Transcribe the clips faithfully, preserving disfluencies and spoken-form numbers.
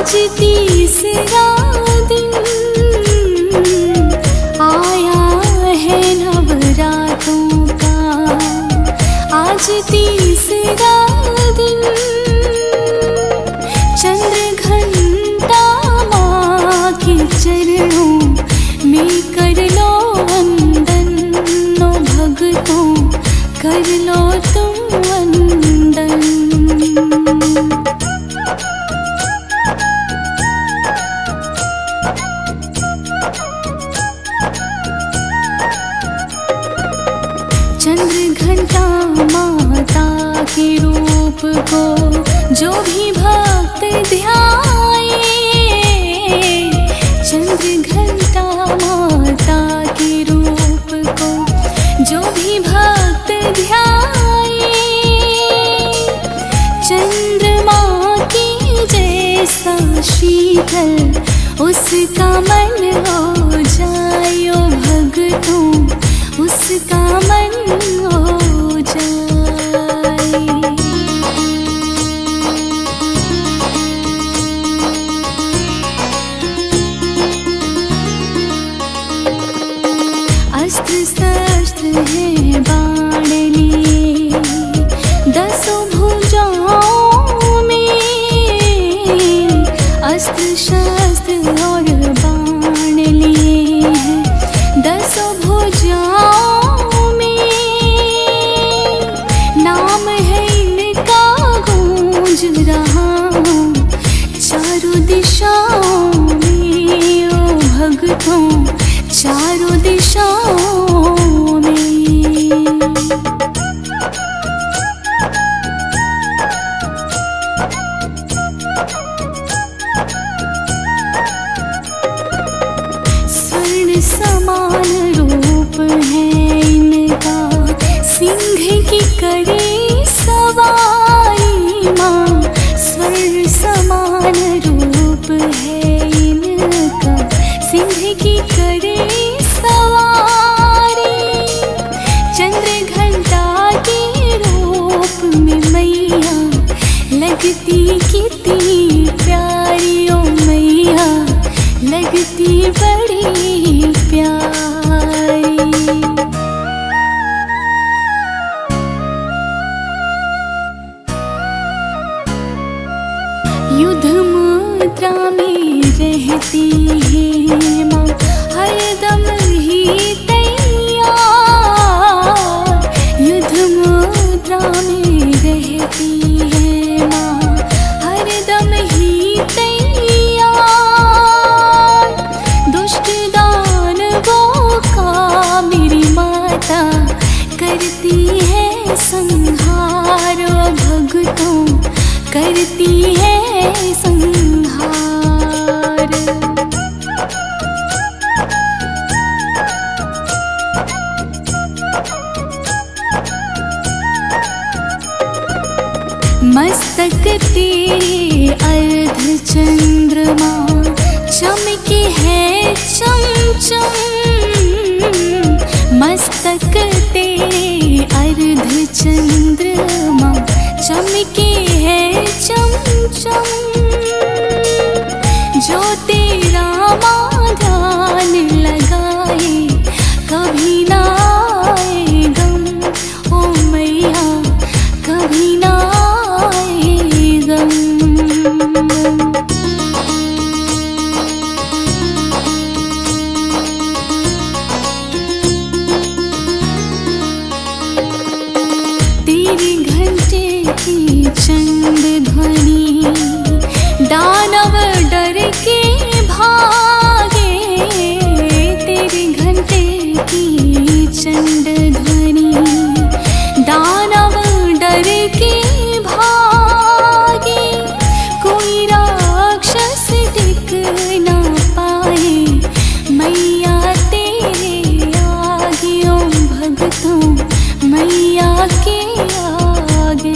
आज तीसरा दिन आया है नवरातों का, आज तीसरा दिन चंद्र घंटा माँ के चरणों में कर लो वंदन, नो भक्तों कर लो तुम वंदन। चंद्र घंटा माता के रूप को जो भी भक्त ध्याए, चंद्र घंटा माता के रूप को जो भी भक्त ध्याए, चंद्रमा के जैसा शीतल उसका मन हो जाए, ओ भक्तों उसका मन हो जाए। अस्त्र शस्त्र है बाण लिए दसों भुजाओं में, अस्त्र शस्त्र और बाण लिए हैं दसों भुजाओं में, नाम है इनका गूंज रहा चारों दिशाओं में, ओ भक्तों चारों दिशाओं में। स्वर्ण समान रूप है इनका, सिंह की करे सवारी माँ, स्वर्ण समान रूप है इनका, सिंह की करे सवारी, चंद्र घंटा के रूप में मैया लगती कितनी प्यारी, ओ मैया लगती बड़ी प्यारी। युद्ध मुद्रा में रहती है माँ हरदम ही तैयार, युद्ध मुद्रा में रहती है माँ हरदम ही तैयार, दुष्ट दानवों का मेरी माता करती है संहार, ओ भक्तों करती है संहार। मस्तक तेरे अर्ध चंद्रमा चमके है चमचम, मस्तक तेरे अर्ध चंद्रमा चमके है चमचम, जो तेरा माँ ध्यान लगाए कभी ना आए गम, ओ मैया कभी ना आए गम। तेरे घंटे की चंद ध्वनि दानव डर के भागे, तेरे घंटे की चंद ध्वनि दानव डर के भागे, कोई राक्षस टिक ना पाए मैया तेरे आगे, ओ भक्तों मैया के आगे।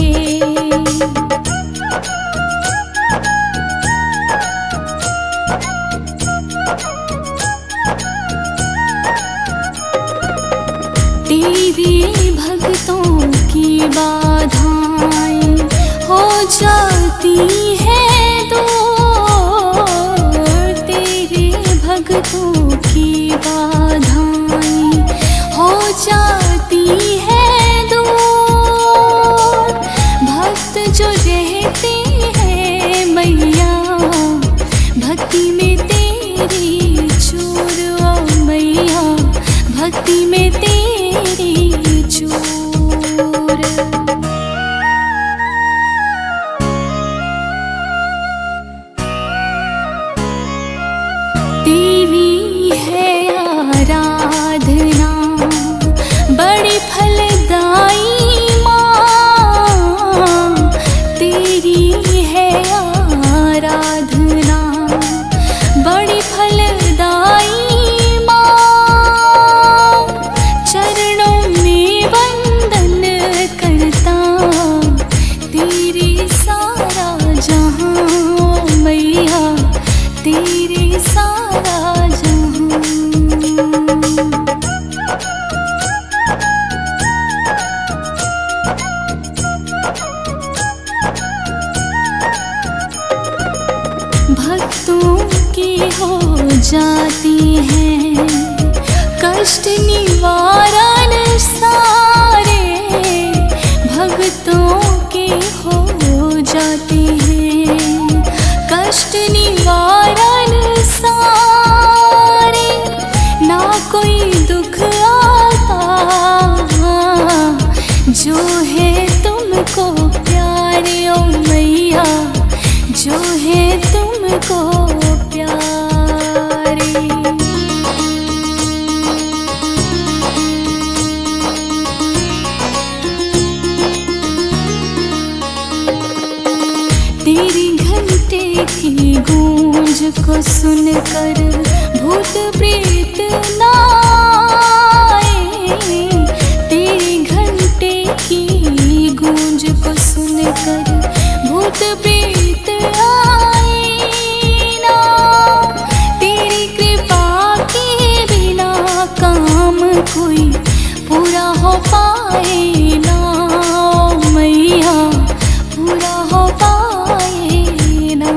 तेरे भक्तों की बाधाएं हो जाती है दूर, जाती हैं, कष्ट निवारण सारे भक्तों के हो जाते हैं, कष्ट निवारण सारे, ना कोई दुख आता जो है तुमको प्यारे ओ मैया, जो है तुमको प्यारे। तेरी घंटे की गूंज को सुनकर भूत प्रेत ना आए, तेरी घंटे की गूंज को सुनकर भूत प्रेत आए ना, तेरी कृपा के बिना काम कोई पूरा हो पाए ना मैया, पूरा हो पाए ना।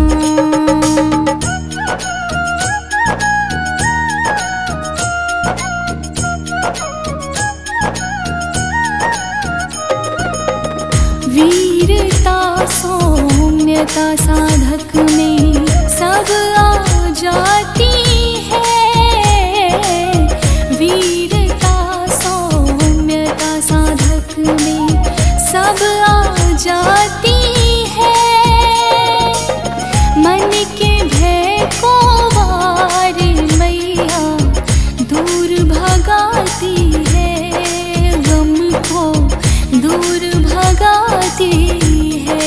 वीरता सौम्यता साधक में सब आ जाती है, वीरता सौम्यता साधक में सब आ जाती है, मन के भय को वार मैया दूर भगाती है, गम को दूर भगाती है।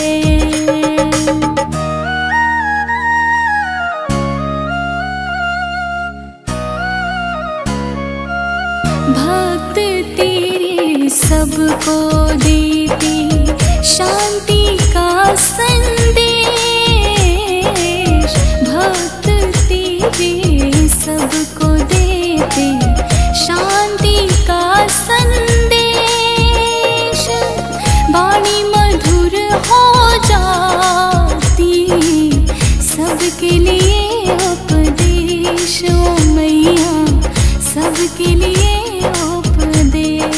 भक्त तेरे सबको देते शांति का संदेश, भक्त तेरे सबको देते शांति का संदेश, वाणी मधुर हो जाती सबके लिए उपदेश ओ मैया, सबके लिए उपदेश।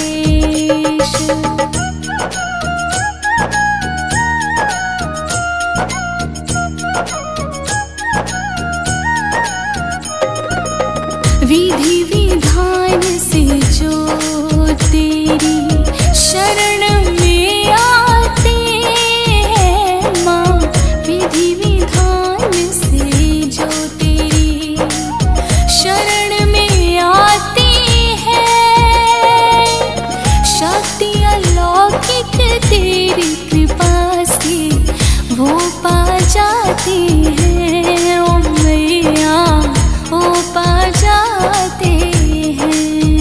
विधि विधान से जो तेरी शरण में आते हैं माँ, विधि विधान से जो तेरी शरण में आते हैं, शक्ति अलौकिक तेरी कृपा से वो पा जाते हैं ओ मैया, वो पा जाते हैं।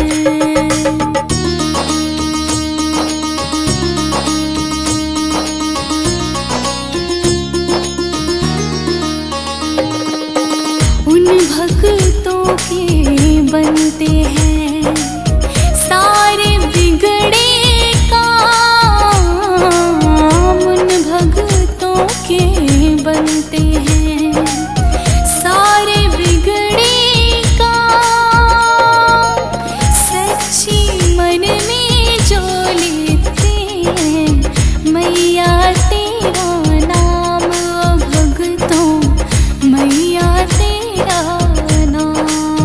उन भक्तों के बनते हैं सारे बिगड़े काम, उन भक्तों के बनते हैं सारे बिगड़े काम, सच्ची मन में जो लेते हैं मैया तेरा नाम, भक्तों मैया तेरा नाम।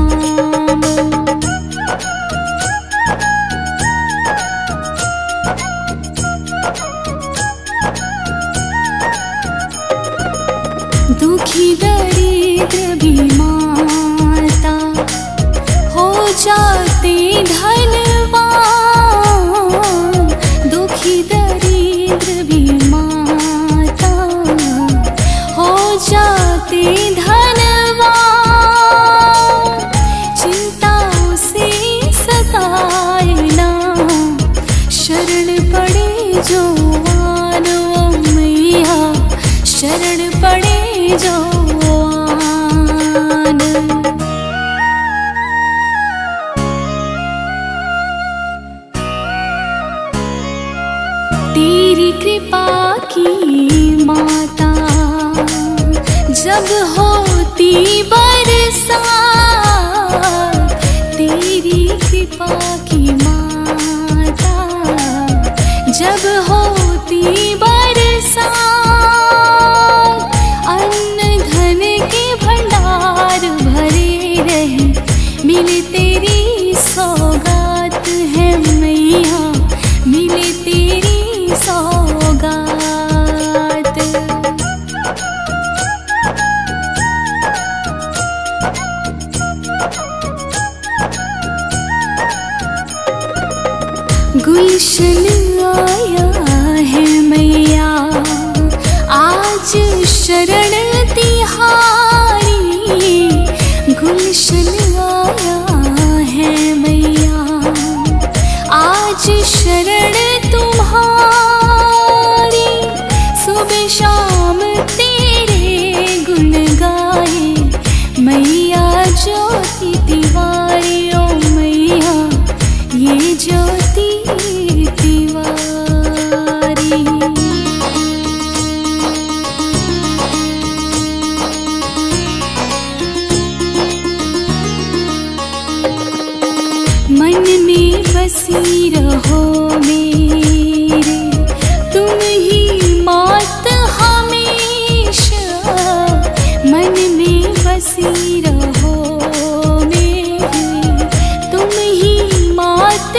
दुखी दरिद्र भी माता हो जाते धनवान, दुखी दरिद्र भी माता हो जाते धनवान, चिंताओं से सताए ना शरण पड़े जो आन ओ मैया, शरण पड़े जो आन। तेरी कृपा की माता जब होती बरसात तेरी कृपा की माता, जब होती बरसात अन्न धन के भंडार भरे रहे, मिले तेरी सौगात है मैया, मिले तेरी सौगात। गुलशन आया है मैया आज शरण तिहारी, गुलशन आया है मैया आज शरण तुम्हारी। सुबह शाम तेरे गुण गाए मैया ज्योति तिवारी, ओ मैया ये ज्योति तिवारी। मन में बसी रहो मेरे तुम ही मात हमेशा, मन में बसी रहो मेरे तुम ही मात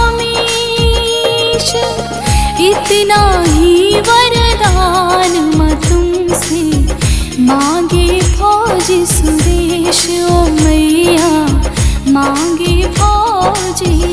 हमेशा। इतना ही वरदान मां तुमसे मांगे फौज सुरेश, ओ मैया मांगे फौजी